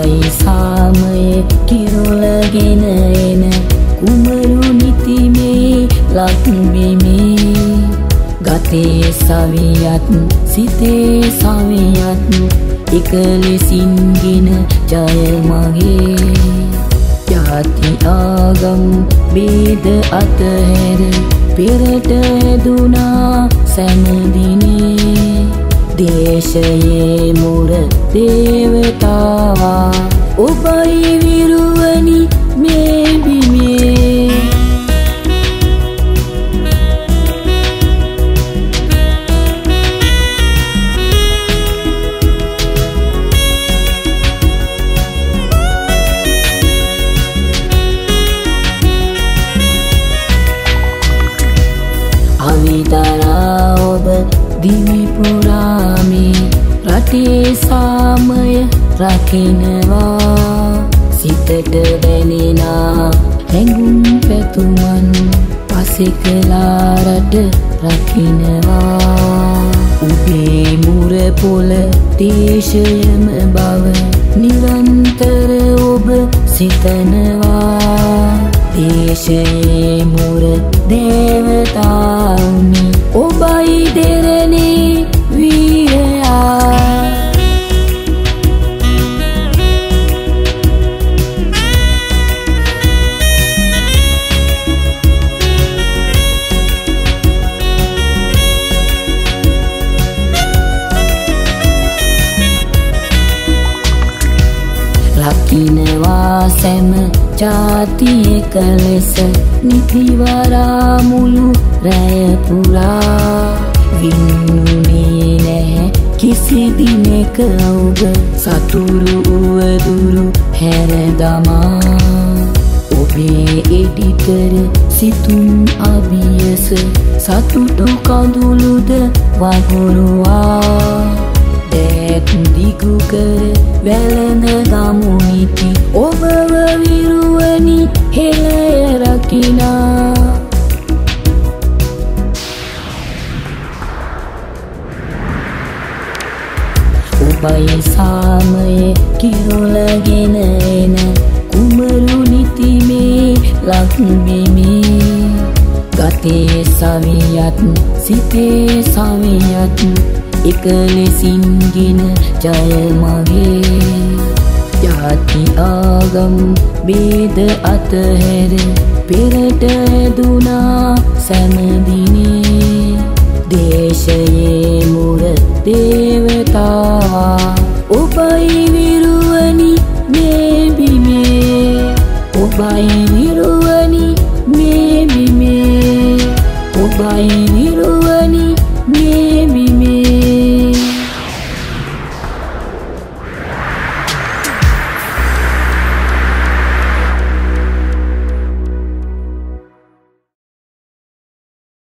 ඔබයි සාමයේ කිරුලගෙන එන කුමරු නිතිමේ ලක්බිමේ ගතේ සවියත් සිතේ සවියත් එක ලෙසින්ගෙන ජය මගේ ජාති ආගම් බේද අතහැර පෙරට හැදුනා සෑම දේශයේ මුර දේවතාවා ඔබයි විරුවනි මේ බිමේ අවිතරා ඔබ දිවි පුරාමේ රටේ සාමය රකිනවා සිතට දැනෙනා හැඟුම් පැතුමන් පසෙකලා රට රකිනවා ඔබේ මුර පොළ දේශයම බව නිරන්තර ඔබ සිතනවා දේශයේ මුර දේවතාවුනි ඔබයි දෙරණේ වීරයා රකින්නවා සෑම ජාතියක ලෙස නිතිවරා මුළු රැය පුරා වින්නුනේ නැහැ කිසි දිනක ඔබ සතුරු උවදුරු හැර දමා ඔබේ එඩිතර සිතුම් අභියස සතුටු කඳුළුද වගුරුවා දැත් දිගු කර වැළඳ ගමුනිති ඔබව විරුවනි හෙළය රකිනා ඔබයි සාමයේ කිරුලගෙන එන කුමරු නිතිමේ ලක්බිමේ ගතේ සවියත් සිතේ සවියත් එක ලෙසින්ගෙන ජය මගේ ජාති ආගම් බේද අතහැර පෙරට හැදුනා සෑම දිනේ දේශයේ මුර